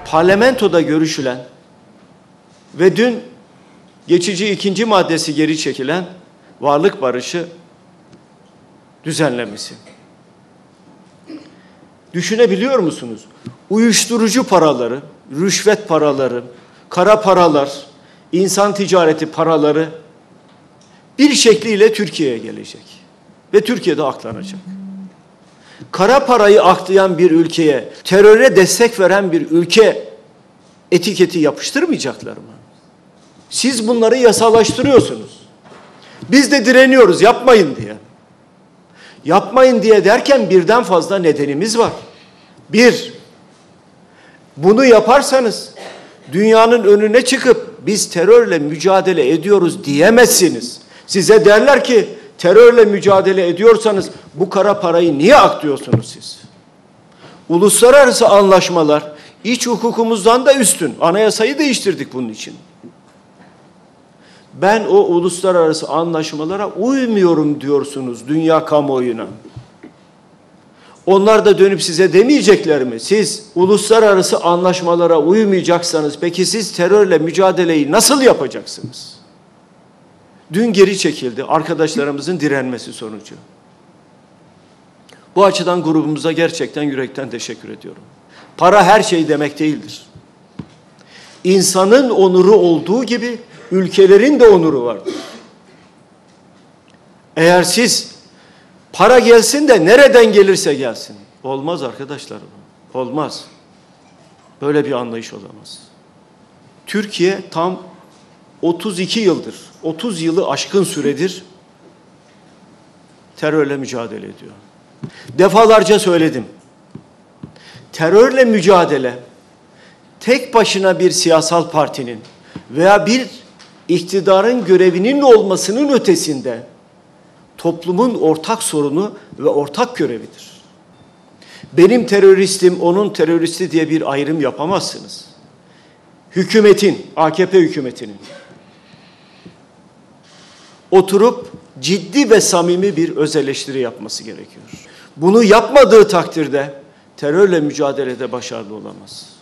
parlamentoda görüşülen ve dün geçici 2. maddesi geri çekilen varlık barışı düzenlemesi. Düşünebiliyor musunuz? Uyuşturucu paraları, rüşvet paraları, kara paralar, insan ticareti paraları bir şekliyle Türkiye'ye gelecek ve Türkiye'de aklanacak. Kara parayı aklayan bir ülkeye, teröre destek veren bir ülke etiketi yapıştırmayacaklar mı? Siz bunları yasalaştırıyorsunuz. Biz de direniyoruz, yapmayın diye. Yapmayın diye derken birden fazla nedenimiz var. Bir, bunu yaparsanız dünyanın önüne çıkıp biz terörle mücadele ediyoruz diyemezsiniz. Size derler ki terörle mücadele ediyorsanız bu kara parayı niye aklıyorsunuz siz? Uluslararası anlaşmalar iç hukukumuzdan da üstün. Anayasayı değiştirdik bunun için. Ben o uluslararası anlaşmalara uymuyorum diyorsunuz dünya kamuoyuna. Onlar da dönüp size demeyecekler mi? Siz uluslararası anlaşmalara uymayacaksanız peki siz terörle mücadeleyi nasıl yapacaksınız? Dün geri çekildi arkadaşlarımızın direnmesi sonucu. Bu açıdan grubumuza gerçekten yürekten teşekkür ediyorum. Para her şey demek değildir. İnsanın onuru olduğu gibi ülkelerin de onuru vardır. Eğer siz para gelsin de nereden gelirse gelsin. Olmaz arkadaşlar. Olmaz. Böyle bir anlayış olamaz. Türkiye tam 32 yıldır, 30 yılı aşkın süredir terörle mücadele ediyor. Defalarca söyledim. Terörle mücadele tek başına bir siyasal partinin veya bir iktidarın görevinin olmasının ötesinde toplumun ortak sorunu ve ortak görevidir. Benim teröristim, onun teröristi diye bir ayrım yapamazsınız. Hükümetin, AKP hükümetinin oturup ciddi ve samimi bir öz eleştiri yapması gerekiyor. Bunu yapmadığı takdirde terörle mücadelede başarılı olamaz.